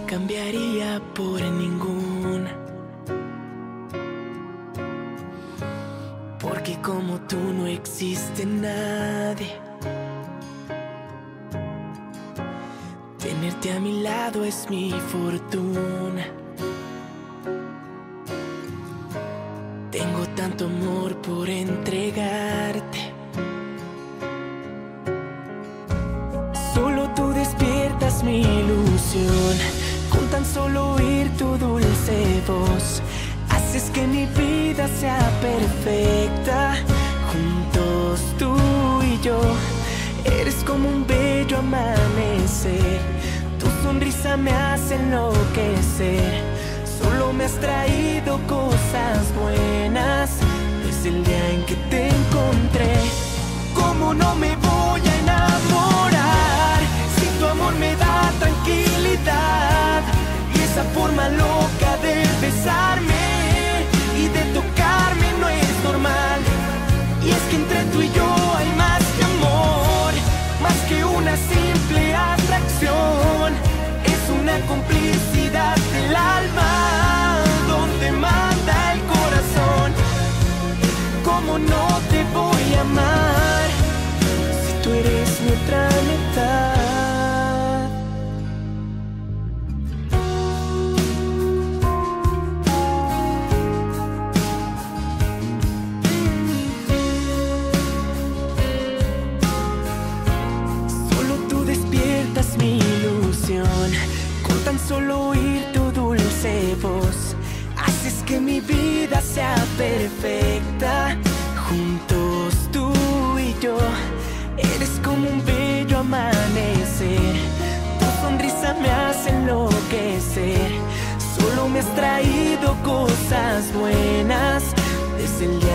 cambiaría por ninguna, porque como tú no existe nadie. Tenerte a mi lado es mi fortuna. Tengo tanto amor por entregarte. Solo tú despiertas mi ilusión. Con tan solo oír tu dulce voz, haces que mi vida sea perfecta. Juntos tú y yo, eres como un bello amanecer. Tu sonrisa me hace enloquecer. Solo me has traído cosas buenas desde el día en que te encontré. ¿Cómo no me voy a enamorar si tu amor me da tranquilidad? Y esa forma loca de besarme y de tocarme no es normal. Y es que entre tú y yo hay más que amor, más que una simple atracción. Es una complicidad del alma donde manda el corazón. ¿Cómo no te voy a amar si tú eres mi otra mitad? Mi ilusión, con tan solo oír tu dulce voz, haces que mi vida sea perfecta. Juntos tú y yo, eres como un bello amanecer. Tu sonrisa me hace enloquecer. Solo me has traído cosas buenas desde el día